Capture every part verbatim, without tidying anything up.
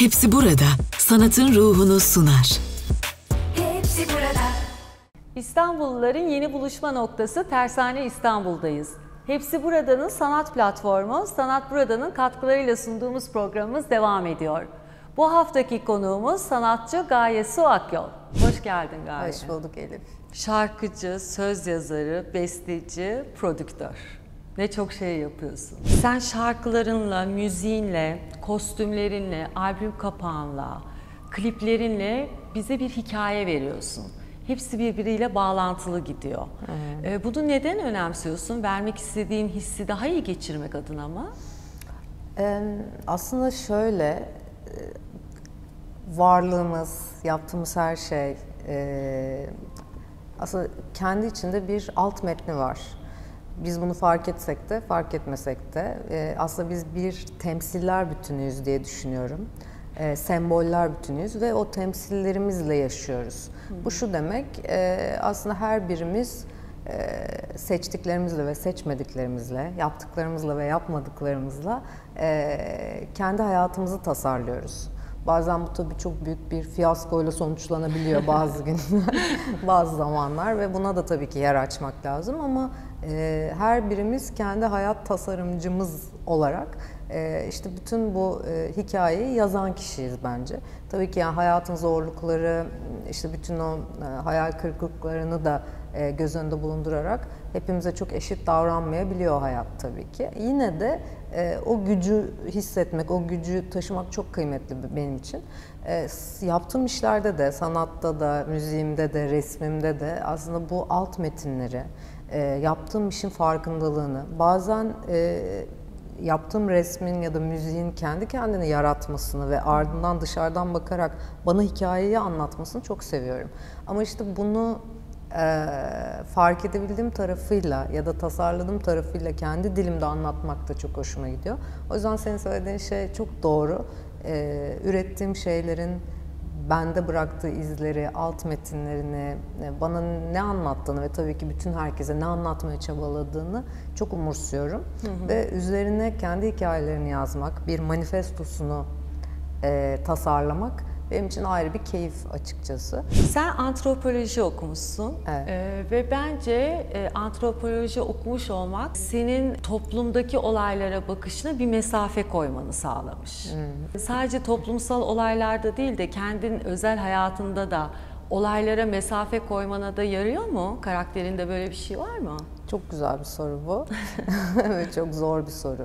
Hepsi burada sanatın ruhunu sunar. Hepsi burada. İstanbulluların yeni buluşma noktası Tersane İstanbul'dayız. Hepsi Burada'nın sanat platformu, Sanat Burada'nın katkılarıyla sunduğumuz programımız devam ediyor. Bu haftaki konuğumuz sanatçı Gaye Su Akyol. Hoş geldin Gaye. Hoş bulduk Elif. Şarkıcı, söz yazarı, besteci, prodüktör. Ne çok şey yapıyorsun. Sen şarkılarınla, müziğinle, kostümlerinle, albüm kapağınla, kliplerinle bize bir hikaye veriyorsun. Hepsi birbiriyle bağlantılı gidiyor. Evet. Bunu neden önemsiyorsun? Vermek istediğin hissi daha iyi geçirmek adına mı? Aslında şöyle, varlığımız, yaptığımız her şey aslında kendi içinde bir alt metni var. Biz bunu fark etsek de, fark etmesek de aslında biz bir temsiller bütünüyüz diye düşünüyorum. E, semboller bütünüyüz ve o temsillerimizle yaşıyoruz. Hı hı. Bu şu demek, e, aslında her birimiz e, seçtiklerimizle ve seçmediklerimizle, yaptıklarımızla ve yapmadıklarımızla e, kendi hayatımızı tasarlıyoruz. Bazen bu tabii çok büyük bir fiyaskoyla sonuçlanabiliyor bazı günler, bazı zamanlar ve buna da tabii ki yer açmak lazım ama e, her birimiz kendi hayat tasarımcımız olarak e, işte bütün bu e, hikayeyi yazan kişiyiz bence. Tabii ki yani hayatın zorlukları, işte bütün o e, hayal kırıklıklarını da e, göz önünde bulundurarak hepimize çok eşit davranmayabiliyor hayat tabii ki. Yine de e, o gücü hissetmek, o gücü taşımak çok kıymetli benim için. E, yaptığım işlerde de, sanatta da, müziğimde de, resmimde de aslında bu alt metinleri, e, yaptığım işin farkındalığını, bazen e, yaptığım resmin ya da müziğin kendi kendini yaratmasını ve ardından dışarıdan bakarak bana hikayeyi anlatmasını çok seviyorum. Ama işte bunu e, fark edebildiğim tarafıyla ya da tasarladığım tarafıyla kendi dilimde anlatmak da çok hoşuma gidiyor. O yüzden senin söylediğin şey çok doğru. E, ürettiğim şeylerin bende bıraktığı izleri, alt metinlerini, bana ne anlattığını ve tabii ki bütün herkese ne anlatmaya çabaladığını çok umursuyorum. Hı hı. Ve üzerine kendi hikayelerini yazmak, bir manifestosunu e, tasarlamak benim için ayrı bir keyif açıkçası. Sen antropoloji okumuşsun. Evet. Ee, ve bence e, antropoloji okumuş olmak senin toplumdaki olaylara bakışına bir mesafe koymanı sağlamış. Hmm. Sadece toplumsal olaylarda değil de kendin özel hayatında da olaylara mesafe koymana da yarıyor mu? Karakterinde böyle bir şey var mı? Çok güzel bir soru bu. Ve çok zor bir soru.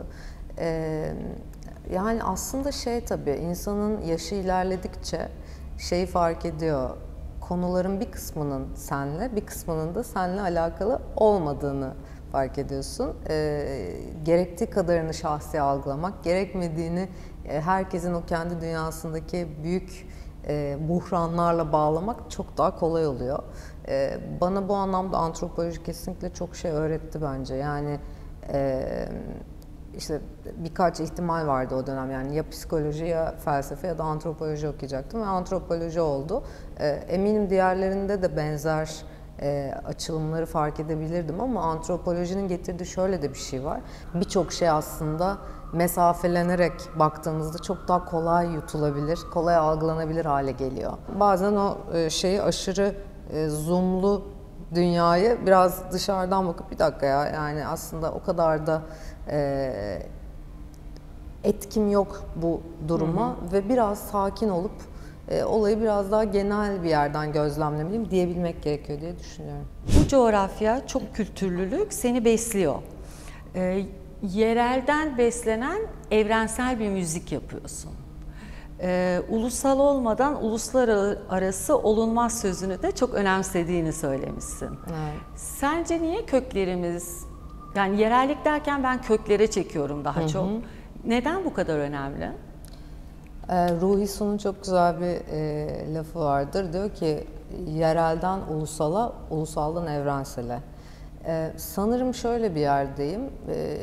Ee, Yani aslında şey tabii, insanın yaşı ilerledikçe şeyi fark ediyor, konuların bir kısmının senle, bir kısmının da seninle alakalı olmadığını fark ediyorsun. E, gerektiği kadarını şahsi algılamak, gerekmediğini e, herkesin o kendi dünyasındaki büyük e, buhranlarla bağlamak çok daha kolay oluyor. E, bana bu anlamda antropoloji kesinlikle çok şey öğretti bence. Yani e, İşte birkaç ihtimal vardı o dönem, yani ya psikoloji ya felsefe ya da antropoloji okuyacaktım ve antropoloji oldu. E, eminim diğerlerinde de benzer e, açılımları fark edebilirdim ama antropolojinin getirdiği şöyle de bir şey var. Birçok şey aslında mesafelenerek baktığımızda çok daha kolay yutulabilir, kolay algılanabilir hale geliyor. Bazen o e, şeyi aşırı e, zoomlu dünyayı biraz dışarıdan bakıp bir dakika ya, yani aslında o kadar da e, etkim yok bu duruma, hı hı. Ve biraz sakin olup e, olayı biraz daha genel bir yerden gözlemlemeliyim diyebilmek gerekiyor diye düşünüyorum. Bu coğrafya, çok kültürlülük seni besliyor. E, yerelden beslenen evrensel bir müzik yapıyorsun. Ee, ulusal olmadan uluslararası olunmaz sözünü de çok önemsediğini söylemişsin. Evet. Sence niye köklerimiz, yani yerellik derken ben köklere çekiyorum daha Hı-hı. çok. Neden bu kadar önemli? Ee, Ruhi Su'nun çok güzel bir e, lafı vardır. Diyor ki yerelden ulusala, ulusaldan evrensele. Ee, sanırım şöyle bir yerdeyim. Ee,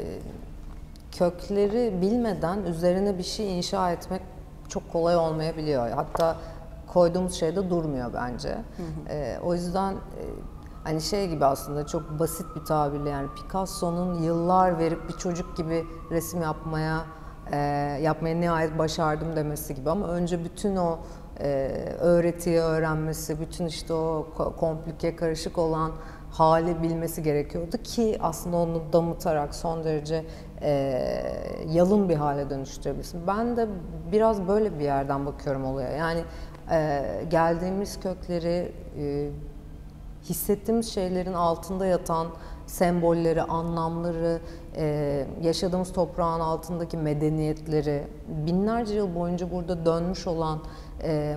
kökleri bilmeden üzerine bir şey inşa etmek çok kolay olmayabiliyor. Hatta koyduğumuz şey de durmuyor bence. Hı hı. E, o yüzden e, hani şey gibi, aslında çok basit bir tabirle, yani Picasso'nun yıllar verip bir çocuk gibi resim yapmaya e, yapmaya nihayet başardım demesi gibi, ama önce bütün o e, öğretiyi öğrenmesi, bütün işte o komplike, karışık olan hali bilmesi gerekiyordu ki aslında onu damıtarak son derece e, yalın bir hale dönüştürebilsin. Ben de biraz böyle bir yerden bakıyorum olaya. Yani e, geldiğimiz kökleri, e, hissettiğimiz şeylerin altında yatan sembolleri, anlamları, e, yaşadığımız toprağın altındaki medeniyetleri, binlerce yıl boyunca burada dönmüş olan e,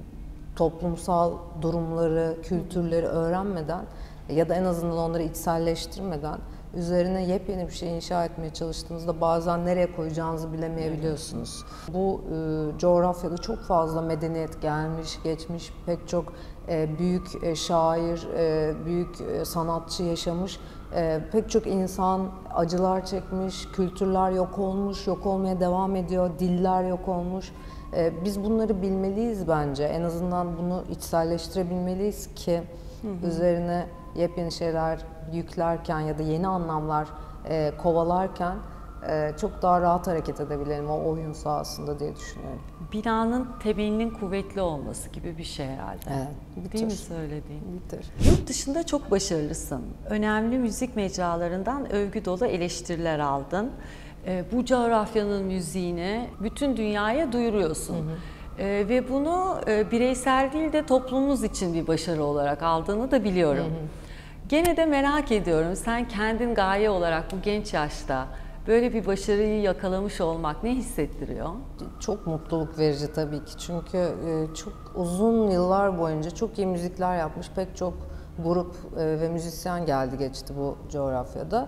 toplumsal durumları, kültürleri öğrenmeden ya da en azından onları içselleştirmeden üzerine yepyeni bir şey inşa etmeye çalıştığınızda bazen nereye koyacağınızı bilemeyebiliyorsunuz. Bu e, coğrafyada çok fazla medeniyet gelmiş, geçmiş, pek çok e, büyük e, şair, e, büyük e, sanatçı yaşamış, e, pek çok insan acılar çekmiş, kültürler yok olmuş, yok olmaya devam ediyor, diller yok olmuş. E, biz bunları bilmeliyiz bence. En azından bunu içselleştirebilmeliyiz ki hı hı. üzerine yepyeni şeyler yüklerken ya da yeni anlamlar e, kovalarken e, çok daha rahat hareket edebilelim o oyun sahasında diye düşünüyorum. Binanın temelinin kuvvetli olması gibi bir şey herhalde. Evet, bir Değil tür. mi söylediğin? Bir tür. Yurt dışında çok başarılısın. Önemli müzik mecralarından övgü dolu eleştiriler aldın. E, bu coğrafyanın müziğini bütün dünyaya duyuruyorsun. Hı hı. E, ve bunu e, bireysel değil de toplumumuz için bir başarı olarak aldığını da biliyorum. Hı hı. Gene de merak ediyorum, sen kendin gaye olarak bu genç yaşta böyle bir başarıyı yakalamış olmak ne hissettiriyor? Çok mutluluk verici tabii ki, çünkü çok uzun yıllar boyunca çok iyi müzikler yapmış pek çok grup ve müzisyen geldi geçti bu coğrafyada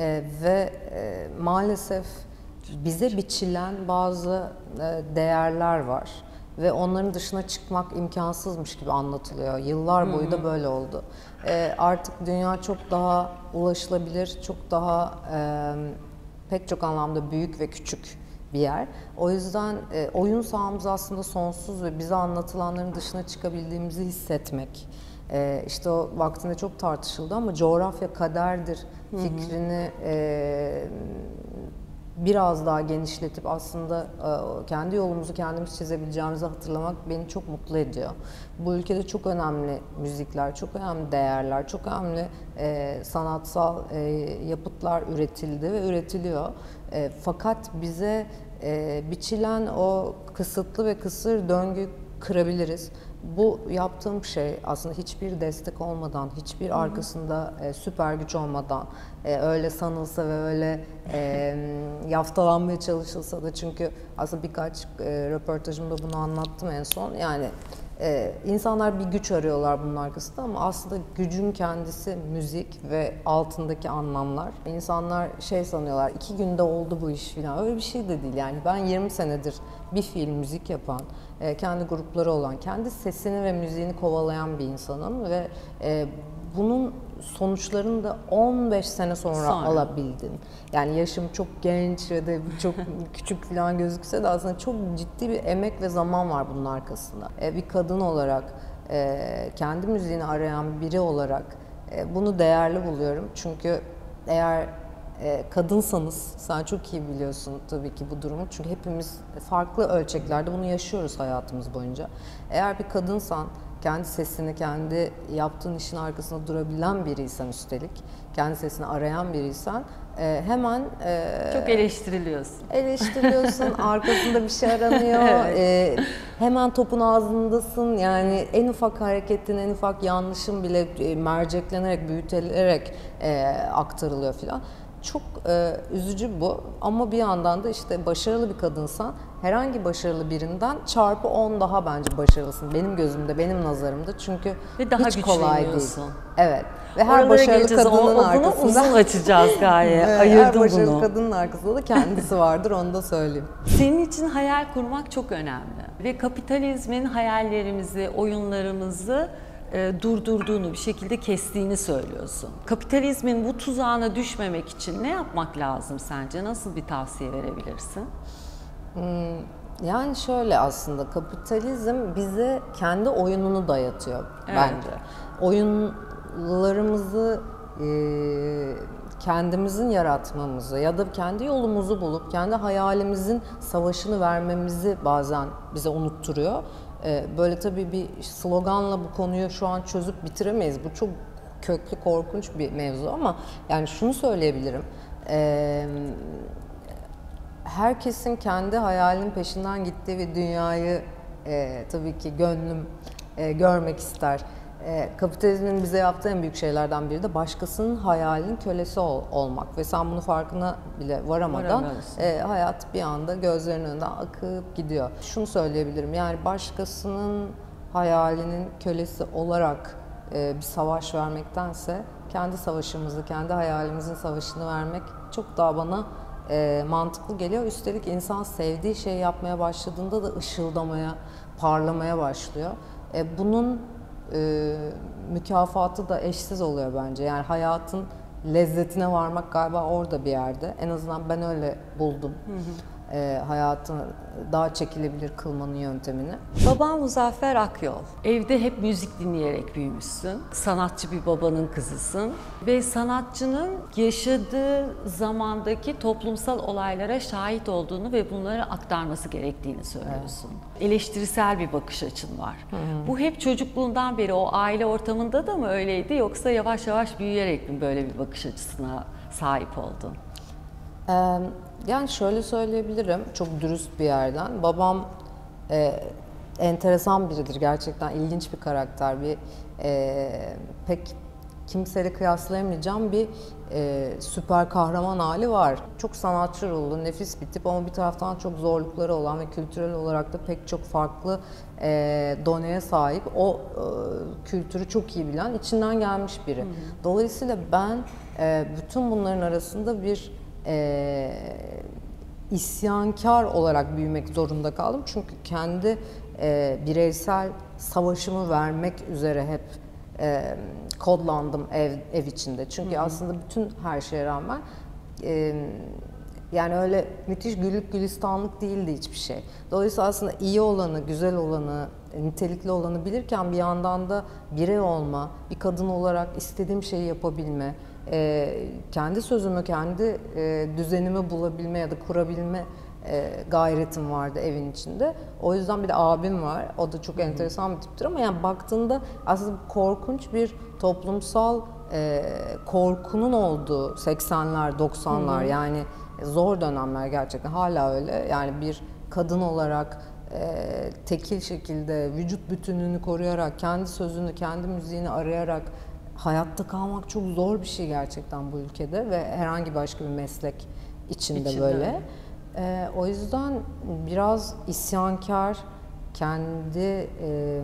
ve maalesef bize biçilen bazı değerler var. Ve onların dışına çıkmak imkansızmış gibi anlatılıyor. Yıllar boyu da böyle oldu. E, artık dünya çok daha ulaşılabilir, çok daha e, pek çok anlamda büyük ve küçük bir yer. O yüzden e, oyun sahamız aslında sonsuz ve bize anlatılanların dışına çıkabildiğimizi hissetmek. E, işte o vaktinde çok tartışıldı ama coğrafya kaderdir fikrini e, biraz daha genişletip aslında kendi yolumuzu kendimiz çizebileceğimizi hatırlamak beni çok mutlu ediyor. Bu ülkede çok önemli müzikler, çok önemli değerler, çok önemli e, sanatsal e, yapıtlar üretildi ve üretiliyor. E, fakat bize e, biçilen o kısıtlı ve kısır döngüyü kırabiliriz. Bu yaptığım şey aslında hiçbir destek olmadan, hiçbir arkasında e, süper güç olmadan, e, öyle sanılsa ve öyle e, yaftalanmaya çalışılsa da, çünkü aslında birkaç e, röportajımda bunu anlattım en son. Yani e, insanlar bir güç arıyorlar bunun arkasında ama aslında gücün kendisi müzik ve altındaki anlamlar. İnsanlar şey sanıyorlar, iki günde oldu bu iş falan. Öyle bir şey de değil yani. Ben yirmi senedir bir fiil müzik yapan, kendi grupları olan, kendi sesini ve müziğini kovalayan bir insanım ve e, bunun sonuçlarını da on beş sene sonra, sonra alabildim. Yani yaşım çok genç ve de çok küçük falan gözükse de aslında çok ciddi bir emek ve zaman var bunun arkasında. E, bir kadın olarak, e, kendi müziğini arayan biri olarak e, bunu değerli buluyorum. Çünkü eğer E, kadınsanız, sen çok iyi biliyorsun tabii ki bu durumu, çünkü hepimiz farklı ölçeklerde bunu yaşıyoruz hayatımız boyunca. Eğer bir kadınsan, kendi sesini, kendi yaptığın işin arkasında durabilen biriysen, üstelik kendi sesini arayan biriysen e, hemen e, çok eleştiriliyorsun. Eleştiriliyorsun, arkasında bir şey aranıyor, evet. e, hemen topun ağzındasın. Yani en ufak hareketin, en ufak yanlışın bile e, merceklenerek, büyütülerek e, aktarılıyor filan. Çok e, üzücü bu, ama bir yandan da işte başarılı bir kadınsan herhangi başarılı birinden çarpı on daha bence başarılısın benim gözümde, benim nazarımda, çünkü ve daha hiç kolay değil. Evet. Ve her Oralara başarılı kadının o, arkasında bunu uzun açacağız Gaye. Ayırdım her başarılı bunu. kadının arkasında da kendisi vardır, onu da söyleyeyim. Senin için hayal kurmak çok önemli ve kapitalizmin hayallerimizi, oyunlarımızı E, durdurduğunu, bir şekilde kestiğini söylüyorsun. Kapitalizmin bu tuzağına düşmemek için ne yapmak lazım sence? Nasıl bir tavsiye verebilirsin? Hmm, yani şöyle, aslında kapitalizm bize kendi oyununu dayatıyor, evet. Bence. Oyunlarımızı e, kendimizin yaratmamızı ya da kendi yolumuzu bulup kendi hayalimizin savaşını vermemizi bazen bize unutturuyor. Ee, böyle tabii bir sloganla bu konuyu şu an çözüp bitiremeyiz. Bu çok köklü, korkunç bir mevzu ama yani şunu söyleyebilirim. Ee, herkesin kendi hayalinin peşinden gittiği bir dünyayı e, tabii ki gönlüm e, görmek ister. E, kapitalizmin bize yaptığı en büyük şeylerden biri de başkasının hayalinin kölesi ol, olmak ve sen bunun farkına bile varamadan e, hayat bir anda gözlerinin önünden akıp gidiyor. Şunu söyleyebilirim, yani başkasının hayalinin kölesi olarak e, bir savaş vermektense kendi savaşımızı, kendi hayalimizin savaşını vermek çok daha bana e, mantıklı geliyor. Üstelik insan sevdiği şeyi yapmaya başladığında da ışıldamaya, parlamaya başlıyor. E, bunun e, mükafatı da eşsiz oluyor bence. Yani hayatın lezzetine varmak galiba orada bir yerde. En azından ben öyle buldum. Hı hı. E, hayatını daha çekilebilir kılmanın yöntemini. Baban Muzaffer Akyol. Evde hep müzik dinleyerek büyümüşsün. Sanatçı bir babanın kızısın. Ve sanatçının yaşadığı zamandaki toplumsal olaylara şahit olduğunu ve bunları aktarması gerektiğini söylüyorsun. Evet. Eleştirisel bir bakış açın var. Hı hı. Bu hep çocukluğundan beri o aile ortamında da mı öyleydi, yoksa yavaş yavaş büyüyerek mi böyle bir bakış açısına sahip oldun? Ee, yani şöyle söyleyebilirim, çok dürüst bir yerden. Babam e, enteresan biridir, gerçekten ilginç bir karakter, bir e, pek kimseyle kıyaslayamayacağım bir e, süper kahraman hali var. Çok sanatçı ruhlu, nefis bir tip ama bir taraftan çok zorlukları olan ve kültürel olarak da pek çok farklı e, doneye sahip, o e, kültürü çok iyi bilen, içinden gelmiş biri. Hı hı. Dolayısıyla ben e, bütün bunların arasında bir E, isyankar olarak büyümek zorunda kaldım. Çünkü kendi e, bireysel savaşımı vermek üzere hep e, kodlandım ev, ev içinde. Çünkü hı hı. aslında bütün her şeye rağmen e, yani öyle müthiş güllük gülistanlık değildi hiçbir şey. Dolayısıyla aslında iyi olanı, güzel olanı, nitelikli olanı bilirken bir yandan da birey olma, bir kadın olarak istediğim şeyi yapabilme, e, kendi sözümü, kendi e, düzenimi bulabilme ya da kurabilme e, gayretim vardı evin içinde. O yüzden bir de abim var. O da çok enteresan bir tiptir ama yani baktığında aslında korkunç bir toplumsal e, korkunun olduğu seksenler, doksanlar, hı hı. yani zor dönemler gerçekten, hala öyle. Yani bir kadın olarak e, tekil şekilde vücut bütünlüğünü koruyarak, kendi sözünü, kendi müziğini arayarak hayatta kalmak çok zor bir şey gerçekten bu ülkede ve herhangi başka bir meslek içinde, içinde. böyle. E, o yüzden biraz isyankar, kendi e,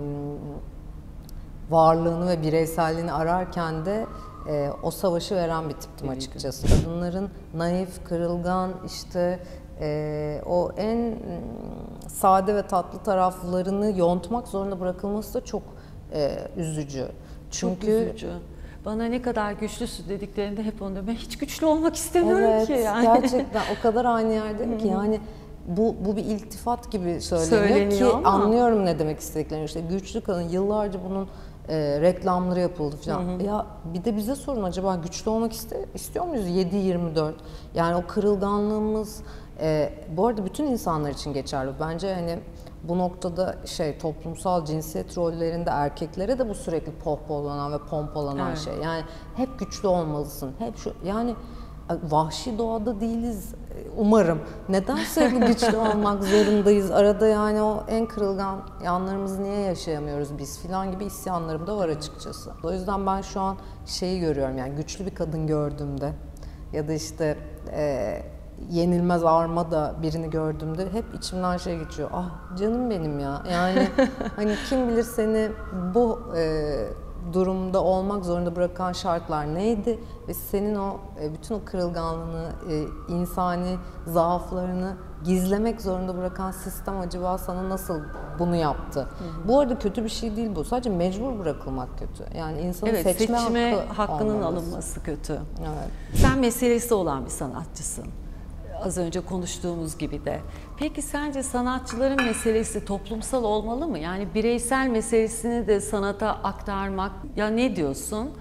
varlığını ve bireyselliğini ararken de e, o savaşı veren bir tiptim açıkçası. Kadınların naif, kırılgan, işte e, o en sade ve tatlı taraflarını yontmak zorunda bırakılması da çok e, üzücü. Çünkü çok üzücü. Bana ne kadar güçlüsün dediklerinde hep onu diyorum. Ben hiç güçlü olmak istemiyorum evet, ki yani. Gerçekten o kadar aynı yerdeyim ki yani bu bu bir iltifat gibi söyleniyor, söyleniyor ki ama anlıyorum ne demek istediklerini. İşte güçlü kadın, yıllarca bunun e, reklamları yapıldı falan. Hı hı. Ya bir de bize sorun, acaba güçlü olmak iste, istiyor muyuz yedi yirmi dört? Yani o kırılganlığımız e, bu arada bütün insanlar için geçerli. Bence hani bu noktada şey, toplumsal cinsiyet rollerinde erkeklere de bu sürekli pohpollanan ve pompalanan evet. şey. Yani hep güçlü olmalısın. Hep şu, yani vahşi doğada değiliz umarım. Neden sürekli güçlü olmak zorundayız? Arada yani o en kırılgan yanlarımızı niye yaşayamıyoruz biz filan gibi isyanlarım da var açıkçası. O yüzden ben şu an şeyi görüyorum, yani güçlü bir kadın gördüğümde ya da işte e, yenilmez armada birini gördüğümde hep içimden şey geçiyor. Ah canım benim ya. Yani hani kim bilir seni bu e, durumda olmak zorunda bırakan şartlar neydi ve senin o e, bütün o kırılganlığını, e, insani zaaflarını gizlemek zorunda bırakan sistem acaba sana nasıl bunu yaptı? Hı hı. Bu arada kötü bir şey değil bu. Sadece mecbur bırakılmak kötü. Yani insanın evet, seçme, seçme hakkı hakkının olmaması. alınması kötü. Evet. Sen meselesi olan bir sanatçısın. Az önce konuştuğumuz gibi de. Peki sence sanatçıların meselesi toplumsal olmalı mı? Yani bireysel meselesini de sanata aktarmak, ya ne diyorsun?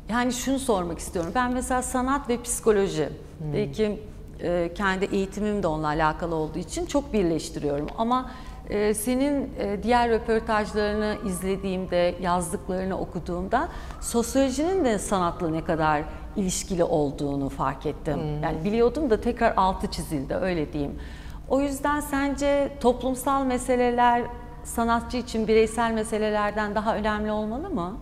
Yani şunu sormak istiyorum. Ben mesela sanat ve psikoloji, hmm. belki e, kendi eğitimim de onunla alakalı olduğu için çok birleştiriyorum. Ama e, senin e, diğer röportajlarını izlediğimde, yazdıklarını okuduğumda sosyolojinin de sanatla ne kadar ilişkili olduğunu fark ettim. Hmm. Yani biliyordum da tekrar altı çizildi, öyle diyeyim. O yüzden sence toplumsal meseleler sanatçı için bireysel meselelerden daha önemli olmalı mı?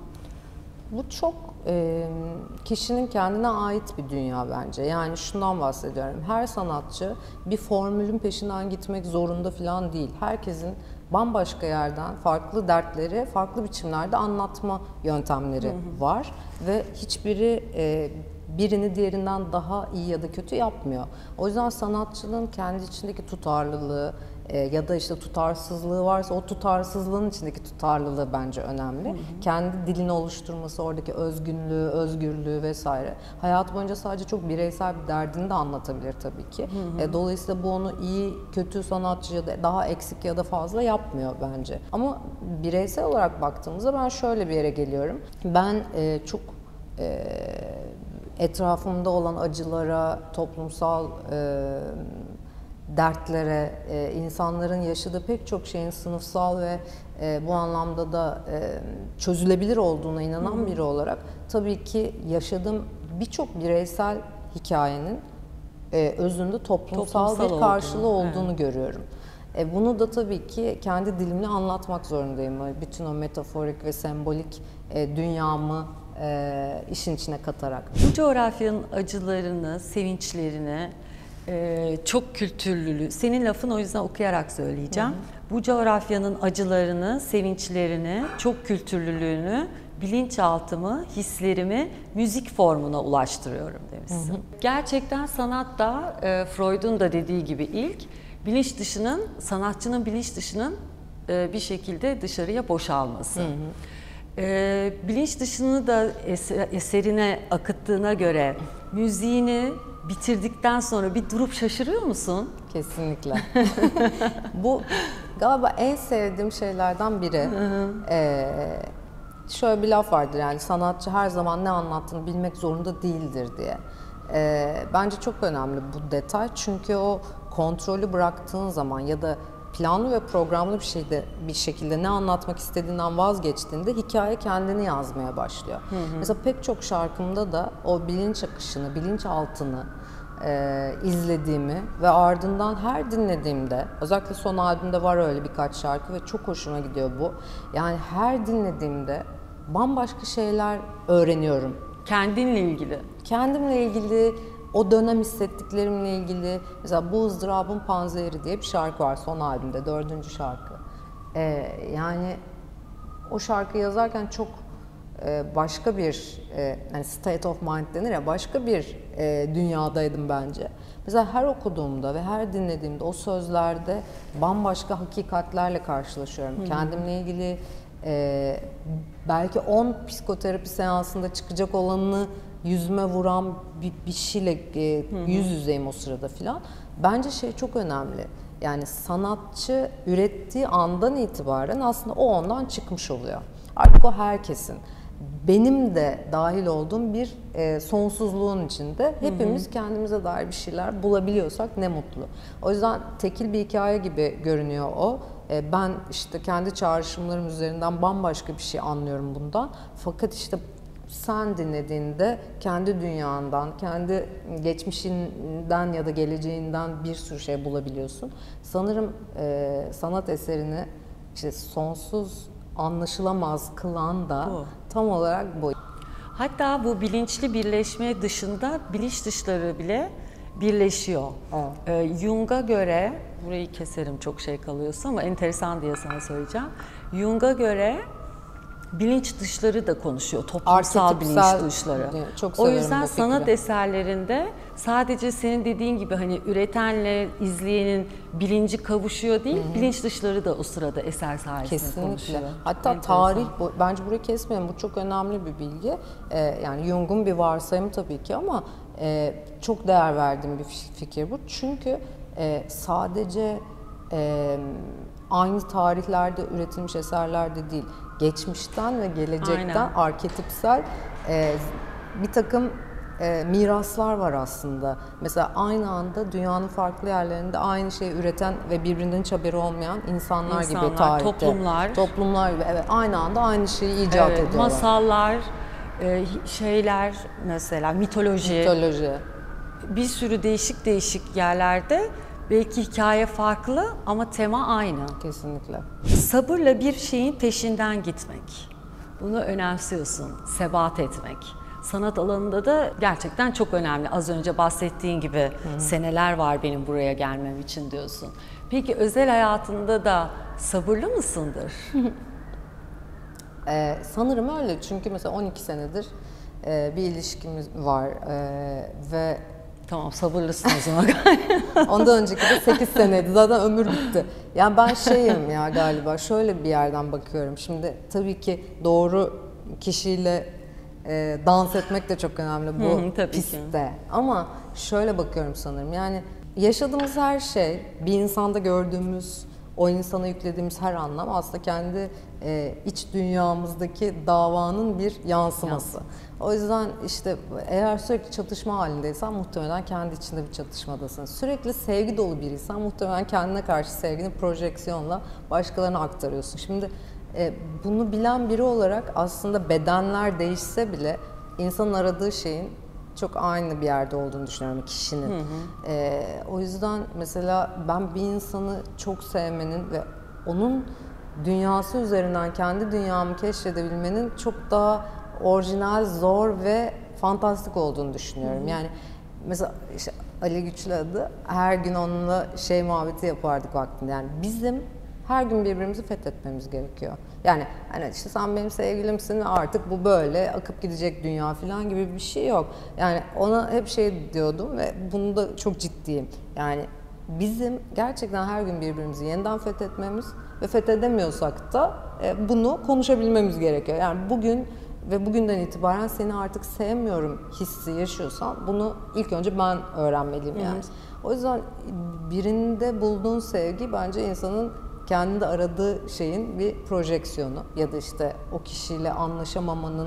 Bu çok e, kişinin kendine ait bir dünya bence. Yani şundan bahsediyorum. Her sanatçı bir formülün peşinden gitmek zorunda falan değil. Herkesin bambaşka yerden farklı dertleri farklı biçimlerde anlatma yöntemleri hı hı. var ve hiçbiri e, birini diğerinden daha iyi ya da kötü yapmıyor. O yüzden sanatçının kendi içindeki tutarlılığı e, ya da işte tutarsızlığı varsa o tutarsızlığın içindeki tutarlılığı bence önemli. Hı hı. Kendi dilini oluşturması, oradaki özgünlüğü, özgürlüğü vesaire. Hayat boyunca sadece çok bireysel bir derdini de anlatabilir tabii ki. Hı hı. E, dolayısıyla bu onu iyi, kötü sanatçı ya da daha eksik ya da fazla yapmıyor bence. Ama bireysel olarak baktığımızda ben şöyle bir yere geliyorum. Ben e, çok e, etrafımda olan acılara, toplumsal e, dertlere, e, insanların yaşadığı pek çok şeyin sınıfsal ve e, bu anlamda da e, çözülebilir olduğuna inanan hmm. biri olarak tabii ki yaşadığım birçok bireysel hikayenin e, özünde toplumsal, toplumsal bir karşılığı olduğunu, olduğunu evet. görüyorum. E, bunu da tabii ki kendi dilimle anlatmak zorundayım. Bütün o metaforik ve sembolik e, dünyamı e, işin içine katarak. Bu coğrafyanın acılarını, sevinçlerini, Ee, çok kültürlülüğü, senin lafın o yüzden okuyarak söyleyeceğim. Hı hı. Bu coğrafyanın acılarını, sevinçlerini, çok kültürlülüğünü, bilinçaltımı, hislerimi müzik formuna ulaştırıyorum demişsin. Hı hı. Gerçekten sanat da e, Freud'un da dediği gibi ilk bilinç dışının, sanatçının bilinç dışının e, bir şekilde dışarıya boşalması. Hı hı. E, bilinç dışını da eser, eserine akıttığına göre müziğini bitirdikten sonra bir durup şaşırıyor musun? Kesinlikle. Bu galiba en sevdiğim şeylerden biri. Ee, şöyle bir laf vardır, yani sanatçı her zaman ne anlattığını bilmek zorunda değildir diye. Ee, bence çok önemli bu detay, çünkü o kontrolü bıraktığın zaman ya da planlı ve programlı bir şeyde bir şekilde ne anlatmak istediğinden vazgeçtiğinde hikaye kendini yazmaya başlıyor. Hı hı. Mesela pek çok şarkımda da o bilinç akışını, bilinçaltını e, izlediğimi ve ardından her dinlediğimde, özellikle son albümde var öyle birkaç şarkı ve çok hoşuma gidiyor bu. Yani her dinlediğimde bambaşka şeyler öğreniyorum. Kendinle ilgili. Kendimle ilgili, o dönem hissettiklerimle ilgili. Mesela Bu ızdırabın panzehiri diye bir şarkı var son albümde, dördüncü şarkı. Ee, yani o şarkı yazarken çok e, başka bir e, yani state of mind denir ya, başka bir e, dünyadaydım bence. Mesela her okuduğumda ve her dinlediğimde o sözlerde bambaşka hakikatlerle karşılaşıyorum. Hı-hı. Kendimle ilgili e, belki on psikoterapi seansında çıkacak olanını yüzüme vuran bir, bir şeyle e, yüz yüzeyim o sırada filan. Bence şey çok önemli. Yani sanatçı ürettiği andan itibaren aslında o ondan çıkmış oluyor. Artık o herkesin. Benim de dahil olduğum bir e, sonsuzluğun içinde hepimiz hı hı. kendimize dair bir şeyler bulabiliyorsak ne mutlu. O yüzden tekil bir hikaye gibi görünüyor o. E, ben işte kendi çağrışımlarım üzerinden bambaşka bir şey anlıyorum bundan. Fakat işte sen dinlediğinde kendi dünyandan, kendi geçmişinden ya da geleceğinden bir sürü şey bulabiliyorsun. Sanırım e, sanat eserini işte sonsuz, anlaşılamaz kılan da bu. Tam olarak bu. Hatta bu bilinçli birleşme dışında bilinç dışları bile birleşiyor. Evet. Ee, Jung'a göre, burayı keserim çok şey kalıyorsa ama enteresan diye sana söyleyeceğim. Jung'a göre bilinç dışları da konuşuyor, toplumsal bilinç dışları. Çok o yüzden sanat eserlerinde sadece senin dediğin gibi hani üretenle izleyenin bilinci kavuşuyor değil, hı-hı. bilinç dışları da o sırada eser sayesinde kesinlikle konuşuyor. Hatta enteresan. Tarih, bu, bence burayı kesmeyelim, bu çok önemli bir bilgi. Ee, yani Jung'un bir varsayımı tabii ki ama e, çok değer verdiğim bir fikir bu. Çünkü e, sadece e, aynı tarihlerde üretilmiş eserlerde değil, geçmişten ve gelecekten aynen. arketipsel e, bir takım e, miraslar var aslında. Mesela aynı anda dünyanın farklı yerlerinde aynı şeyi üreten ve birbirinden hiç haberi olmayan insanlar, İnsanlar, gibi tarihte. toplumlar. Toplumlar gibi, evet, aynı anda aynı şeyi icat Evet, ediyorlar. masallar, e, şeyler mesela mitoloji, Mitoloji. bir sürü değişik değişik yerlerde belki hikaye farklı ama tema aynı. Kesinlikle. Sabırla bir şeyin peşinden gitmek. Bunu önemsiyorsun, sebat etmek. Sanat alanında da gerçekten çok önemli. Az önce bahsettiğin gibi Hı. seneler var benim buraya gelmem için diyorsun. Peki özel hayatında da sabırlı mısındır? Ee, sanırım öyle, çünkü mesela on iki senedir e, bir ilişkimiz var e, ve tamam, sabırlısın o zaman. ondan önceki de sekiz seneydi, zaten ömür bitti. Yani ben şeyim ya galiba, şöyle bir yerden bakıyorum. Şimdi tabii ki doğru kişiyle e, dans etmek de çok önemli bu Hı, tabii pistte. ki. Ama şöyle bakıyorum sanırım, yani yaşadığımız her şey, bir insanda gördüğümüz, o insana yüklediğimiz her anlam aslında kendi e, iç dünyamızdaki davanın bir yansıması. Yansın. O yüzden işte eğer sürekli çatışma halindeysen muhtemelen kendi içinde bir çatışmadasın. Sürekli sevgi dolu biriysen muhtemelen kendine karşı sevgini projeksiyonla başkalarına aktarıyorsun. Şimdi e, bunu bilen biri olarak aslında bedenler değişse bile insanın aradığı şeyin çok aynı bir yerde olduğunu düşünüyorum kişinin. Hı hı. Ee, o yüzden mesela ben bir insanı çok sevmenin ve onun dünyası üzerinden kendi dünyamı keşfedebilmenin çok daha orijinal, zor ve fantastik olduğunu düşünüyorum. Hı hı. Yani mesela işte Ali Güçlü adı, her gün onunla şey muhabbeti yapardık vaktinde. Yani bizim her gün birbirimizi fethetmemiz gerekiyor. Yani hani işte sen benim sevgilimsin ve artık bu böyle akıp gidecek dünya falan gibi bir şey yok. Yani ona hep şey diyordum ve bunu da çok ciddiyim. Yani bizim gerçekten her gün birbirimizi yeniden fethetmemiz ve fethedemiyorsak da bunu konuşabilmemiz gerekiyor. Yani bugün ve bugünden itibaren seni artık sevmiyorum hissi yaşıyorsan bunu ilk önce ben öğrenmeliyim yani. Hı. O yüzden birinde bulduğun sevgi bence insanın kendinde aradığı şeyin bir projeksiyonu ya da işte o kişiyle anlaşamamanın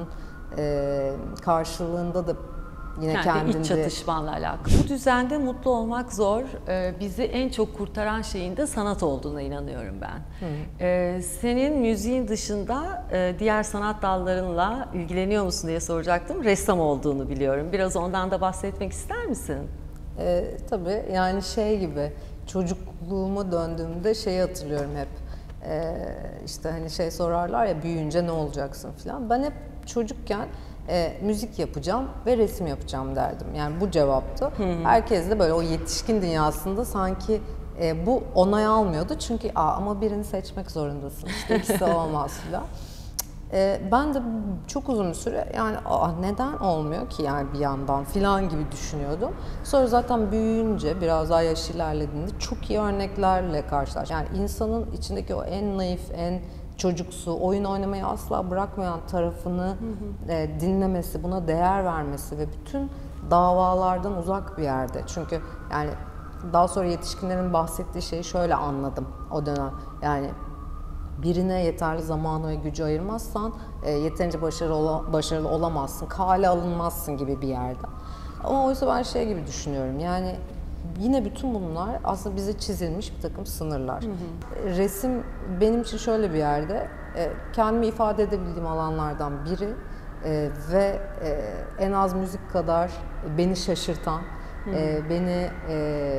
e, karşılığında da yine kendi kendinde... iç çatışmanla alakalı. Bu düzende mutlu olmak zor. Ee, bizi en çok kurtaran şeyin de sanat olduğuna inanıyorum ben. Ee, senin müziğin dışında e, diğer sanat dallarınla ilgileniyor musun diye soracaktım. Ressam olduğunu biliyorum. Biraz ondan da bahsetmek ister misin? Ee, tabii yani şey gibi... Çocukluğuma döndüğümde şeyi hatırlıyorum hep. Ee, işte hani şey sorarlar ya, büyüyünce ne olacaksın falan. Ben hep çocukken e, müzik yapacağım ve resim yapacağım derdim. Yani bu cevaptı. Hı hı. Herkes de böyle o yetişkin dünyasında sanki e, bu onay almıyordu. Çünkü Aa, ama birini seçmek zorundasın. İşte ikisi olmaz falan. E, ben de çok uzun bir süre yani Aa, neden olmuyor ki yani bir yandan filan gibi düşünüyordum. Sonra zaten büyüyünce biraz daha yaş ilerlediğinde çok iyi örneklerle karşılaştım. Yani insanın içindeki o en naif, en çocuksu, oyun oynamayı asla bırakmayan tarafını hı hı. E, dinlemesi, buna değer vermesi ve bütün davalardan uzak bir yerde. Çünkü yani daha sonra yetişkinlerin bahsettiği şeyi şöyle anladım o dönem. Yani birine yeterli zamanı ve gücü ayırmazsan e, yeterince başarılı, ola, başarılı olamazsın, kale alınmazsın gibi bir yerde. Ama oysa ben şey gibi düşünüyorum, yani yine bütün bunlar aslında bize çizilmiş bir takım sınırlar. Hı hı. Resim benim için şöyle bir yerde, e, kendimi ifade edebildiğim alanlardan biri e, ve e, en az müzik kadar beni şaşırtan, hı hı. E, beni e,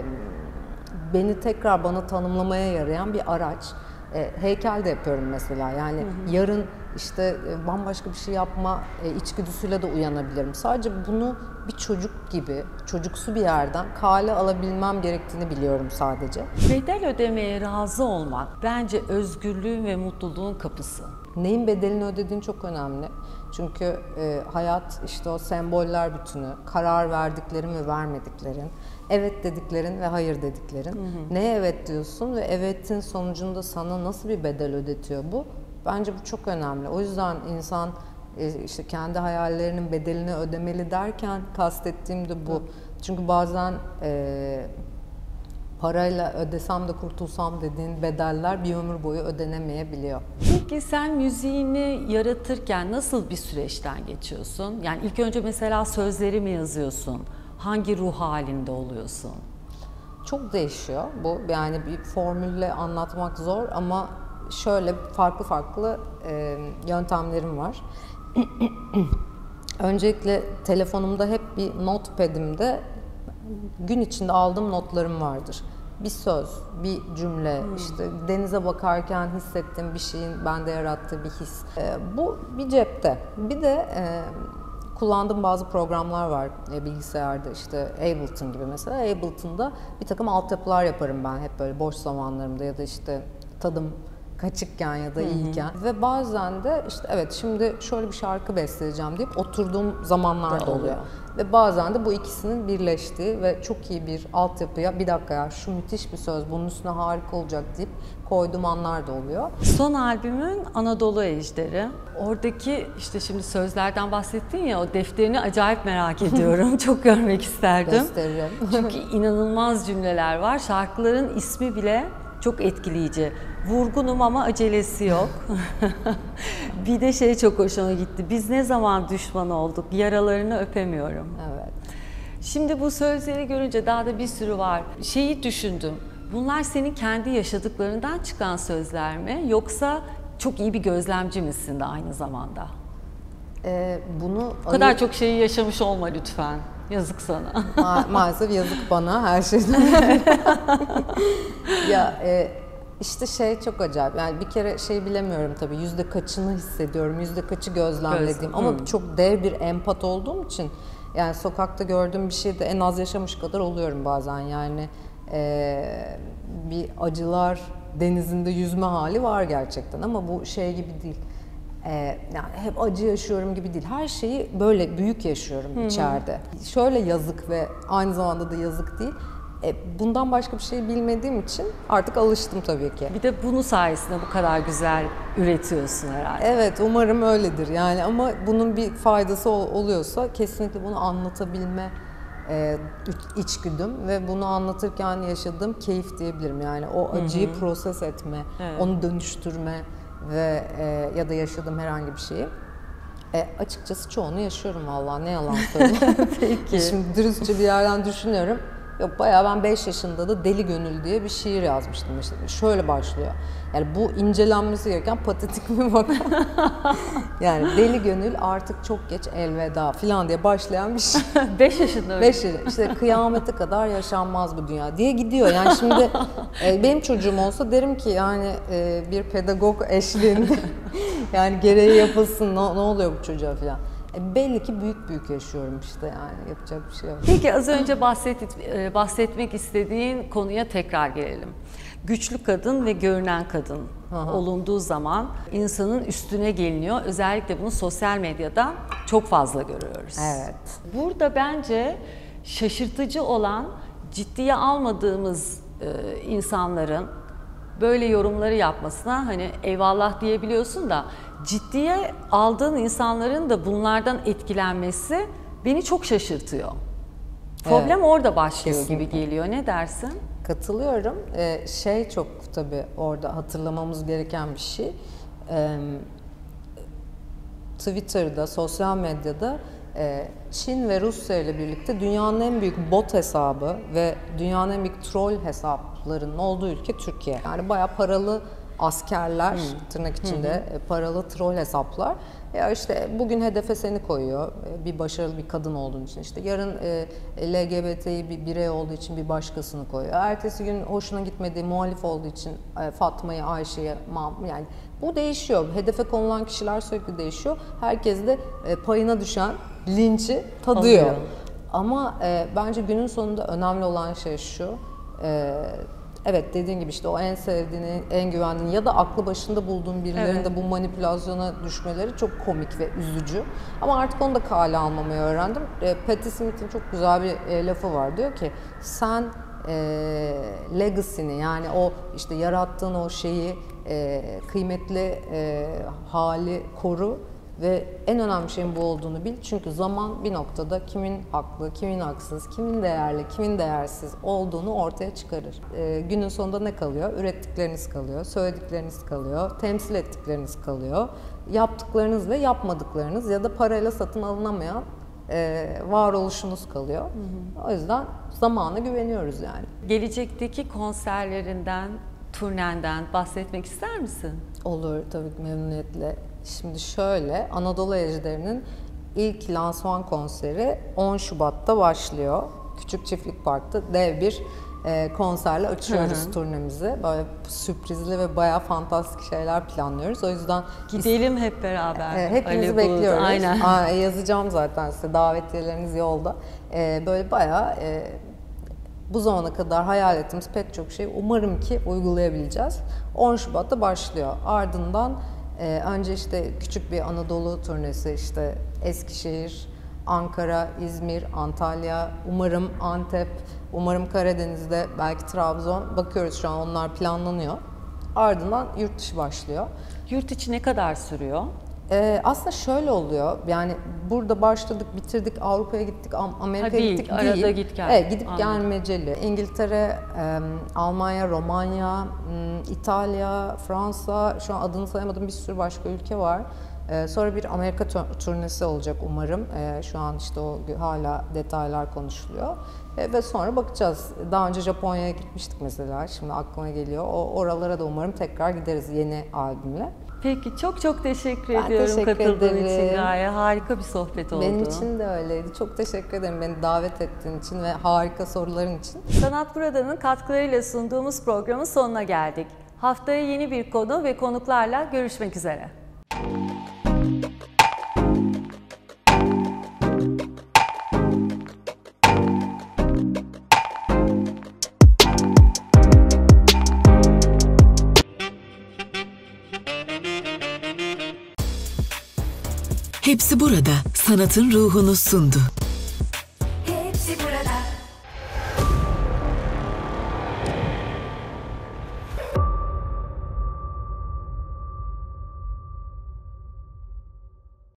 beni tekrar bana tanımlamaya yarayan bir araç. E, heykel de yapıyorum mesela, yani hı hı. yarın işte e, bambaşka bir şey yapma e, içgüdüsüyle de uyanabilirim. Sadece bunu bir çocuk gibi, çocuksu bir yerden kale alabilmem gerektiğini biliyorum sadece. Bedel ödemeye razı olmak bence özgürlüğün ve mutluluğun kapısı. Neyin bedelini ödediğin çok önemli. Çünkü e, hayat işte o semboller bütünü, karar verdiklerin ve vermediklerin, evet dediklerin ve hayır dediklerin. Hı hı. Neye evet diyorsun ve evetin sonucunda sana nasıl bir bedel ödetiyor bu? Bence bu çok önemli. O yüzden insan e, işte kendi hayallerinin bedelini ödemeli derken kastettiğim de bu. Hı. Çünkü bazen e, parayla ödesem de kurtulsam dediğin bedeller bir ömür boyu ödenemeyebiliyor. Peki sen müziğini yaratırken nasıl bir süreçten geçiyorsun? Yani ilk önce mesela sözleri mi yazıyorsun? Hangi ruh halinde oluyorsun? Çok değişiyor bu. Yani bir formülle anlatmak zor ama şöyle farklı farklı e, yöntemlerim var. Öncelikle telefonumda hep bir notepad'imde gün içinde aldığım notlarım vardır. Bir söz, bir cümle, hmm. işte denize bakarken hissettiğim bir şeyin bende yarattığı bir his. E, bu bir cepte. Bir de e, kullandığım bazı programlar var e, bilgisayarda, işte Ableton gibi mesela. Ableton'da bir takım altyapılar yaparım ben hep böyle boş zamanlarımda ya da işte tadım kaçıkken ya da iyiyken. Hı hı. Ve bazen de işte evet şimdi şöyle bir şarkı besteleyeceğim deyip oturduğum zamanlar da oluyor. Ve bazen de bu ikisinin birleştiği ve çok iyi bir altyapıya bir dakika ya şu müthiş bir söz bunun üstüne harika olacak deyip koyduğum anlar da oluyor. Son albümün Anadolu Ejderi. Oradaki işte şimdi sözlerden bahsettin ya, o defterini acayip merak ediyorum. Çok görmek isterdim. Gösteririm. Çünkü inanılmaz cümleler var. Şarkıların ismi bile çok etkileyici. Vurgunum ama acelesi yok. Bir de şey çok hoşuma gitti. Biz ne zaman düşman olduk? Yaralarını öpemiyorum. Evet. Şimdi bu sözleri görünce daha da bir sürü var. Şeyi düşündüm. Bunlar senin kendi yaşadıklarından çıkan sözler mi? Yoksa çok iyi bir gözlemci misin de aynı zamanda? Ee, bunu Bu kadar ayıp... çok şeyi yaşamış olma lütfen. Yazık sana. Ma- maalesef yazık bana her şeyden. Ya e, işte şey çok acayip. Yani bir kere şey bilemiyorum tabii. Yüzde kaçını hissediyorum, yüzde kaçı gözlemlediğim. Göz. Ama hmm. çok dev bir empat olduğum için yani sokakta gördüğüm bir şeyde en az yaşamış kadar oluyorum bazen. Yani e, bir acılar denizinde yüzme hali var gerçekten. Ama bu şey gibi değil. Ee, yani hep acı yaşıyorum gibi değil. Her şeyi böyle büyük yaşıyorum Hı-hı. içeride. Şöyle yazık ve aynı zamanda da yazık değil. E, bundan başka bir şey bilmediğim için artık alıştım tabii ki. Bir de bunun sayesinde bu kadar güzel üretiyorsun herhalde. Evet, umarım öyledir. Yani ama bunun bir faydası ol- oluyorsa kesinlikle bunu anlatabilme e, içgüdüm ve bunu anlatırken yaşadığım keyif diyebilirim. Yani o acıyı Hı-hı. proses etme, evet. onu dönüştürme ve e, ya da yaşadığım herhangi bir şeyi. E, açıkçası çoğunu yaşıyorum vallahi, ne yalan söyleyeyim. Peki. Şimdi dürüstçe bir yerden düşünüyorum. Yok bayağı ben beş yaşında da Deli Gönül diye bir şiir yazmıştım işte. Şöyle başlıyor. Yani bu incelenmesi gereken patetik bir vaka. Yani Deli Gönül artık çok geç elveda falan diye başlayan bir şey. beş yaşında öyle. beş yaşında. İşte kıyamete kadar yaşanmaz bu dünya diye gidiyor. Yani şimdi e, benim çocuğum olsa derim ki yani e, bir pedagog eşliğinde yani gereği yapılsın, ne, ne oluyor bu çocuğa falan. E, belli ki büyük büyük yaşıyorum işte, yani yapacak bir şey yok. Peki az önce bahset, bahsetmek istediğin konuya tekrar gelelim. Güçlü kadın ve görünen kadın Aha. olunduğu zaman insanın üstüne geliniyor. Özellikle bunu sosyal medyada çok fazla görüyoruz. Evet. Burada bence şaşırtıcı olan, ciddiye almadığımız e, insanların böyle yorumları yapmasına hani eyvallah diyebiliyorsun da ciddiye aldığın insanların da bunlardan etkilenmesi beni çok şaşırtıyor. Problem evet, orada başlıyor kesinlikle. Gibi geliyor. Ne dersin? Katılıyorum. Ee, şey çok tabii orada hatırlamamız gereken bir şey. Ee, Twitter'da, sosyal medyada e, Çin ve Rusya ile birlikte dünyanın en büyük bot hesabı ve dünyanın en büyük troll hesaplarının olduğu ülke Türkiye. Yani bayağı paralı askerler, hmm. tırnak içinde hmm. paralı troll hesaplar. Ya işte bugün hedefe seni koyuyor, bir başarılı bir kadın olduğun için, işte yarın e, L G B T'yi bir birey olduğu için bir başkasını koyuyor. Ertesi gün hoşuna gitmediği, muhalif olduğu için e, Fatma'yı, Ayşe'ye, yani bu değişiyor. Hedefe konulan kişiler sürekli değişiyor. Herkes de e, payına düşen linçi tadıyor. Alıyor. Ama e, bence günün sonunda önemli olan şey şu. E, Evet, dediğin gibi işte o en sevdiğini, en güvendiğini ya da aklı başında bulduğun birilerinin evet. de bu manipülasyona düşmeleri çok komik ve üzücü. Ama artık onu da kale almamayı öğrendim. E, Patti Smith'in çok güzel bir e, lafı var. Diyor ki sen e, legacy'ni, yani o işte yarattığın o şeyi, e, kıymetli e, hali koru. Ve en önemli şeyin bu olduğunu bil. Çünkü zaman bir noktada kimin haklı, kimin haksız, kimin değerli, kimin değersiz olduğunu ortaya çıkarır. Ee, günün sonunda ne kalıyor? Ürettikleriniz kalıyor, söyledikleriniz kalıyor, temsil ettikleriniz kalıyor. Yaptıklarınız ve yapmadıklarınız ya da parayla satın alınamayan e, varoluşunuz kalıyor. Hı hı. O yüzden zamana güveniyoruz yani. Gelecekteki konserlerinden, turnenden bahsetmek ister misin? Olur, tabii ki memnuniyetle. Şimdi şöyle, Anadolu Ejderi'nin ilk lansman konseri on Şubat'ta başlıyor. Küçük Çiftlik Park'ta dev bir e, konserle açıyoruz hı hı. turnemizi. Böyle sürprizli ve bayağı fantastik şeyler planlıyoruz. O yüzden gidelim hep beraber. E, hepinizi Ali bekliyoruz. Bulut, aynen. Aa, yazacağım zaten size, davetiyeleriniz yolda. E, böyle bayağı e, bu zamana kadar hayal ettiğimiz pek çok şey umarım ki uygulayabileceğiz. on Şubat'ta başlıyor. Ardından e, önce işte küçük bir Anadolu turnesi, işte Eskişehir, Ankara, İzmir, Antalya, umarım Antep, umarım Karadeniz'de, belki Trabzon. Bakıyoruz şu an, onlar planlanıyor. Ardından yurt dışı başlıyor. Yurt içi ne kadar sürüyor? Ee, aslında şöyle oluyor, yani burada başladık, bitirdik, Avrupa'ya gittik, Amerika'ya gittik değil. Arada git gel. Evet, gidip Anladım. gelmeceli. İngiltere, e, Almanya, Romanya, İtalya, Fransa, şu an adını sayamadığım bir sürü başka ülke var. E, sonra bir Amerika turnesi olacak umarım. E, şu an işte o hala detaylar konuşuluyor. E, ve sonra bakacağız. Daha önce Japonya'ya gitmiştik mesela, şimdi aklıma geliyor. O oralara da umarım tekrar gideriz yeni albümle. Peki, çok çok teşekkür ben ediyorum teşekkür katıldığın ederim. için Gaye. Harika bir sohbet oldu. Benim için de öyleydi. Çok teşekkür ederim beni davet ettiğin için ve harika soruların için. Sanat Burada'nın katkılarıyla sunduğumuz programın sonuna geldik. Haftaya yeni bir konu ve konuklarla görüşmek üzere. Hepsi burada sanatın ruhunu sundu.